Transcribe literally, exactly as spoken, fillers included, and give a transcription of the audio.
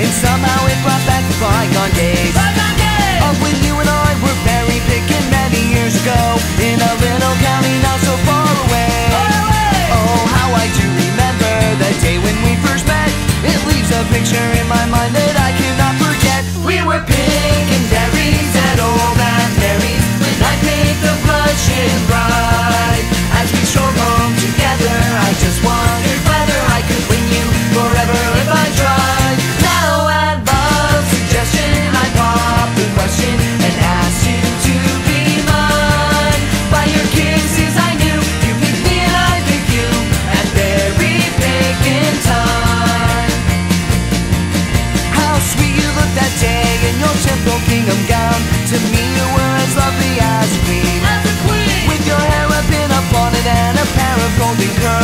and somehow it brought back the bygone days of when you and I were berry picking many years ago in a little county not so far away. Oh, how I do remember the day when we first met. It leaves a picture in my mind that I cannot forget. We were picking berries at old Aunt Mary's when I made the blushing bride. As we strolled home together, I just wondered whether I could win you forever if I tried. Now at love's suggestion, I popped the question and asked you to be mine. By your kisses I knew you picked me and I picked you at berry picking time. How sweet you looked that day in your simple gingham gown. To me you were as lovely as a queen, with your hair up in a bonnet and a pair of golden curls.